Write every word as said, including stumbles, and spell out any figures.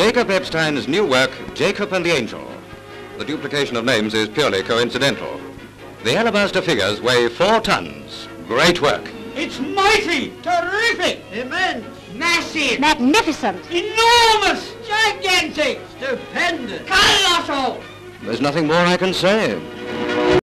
Jacob Epstein's new work, Jacob and the Angel. The duplication of names is purely coincidental. The alabaster figures weigh four tons. Great work. It's mighty, terrific, immense, massive, magnificent, enormous, gigantic, stupendous, colossal. There's nothing more I can say.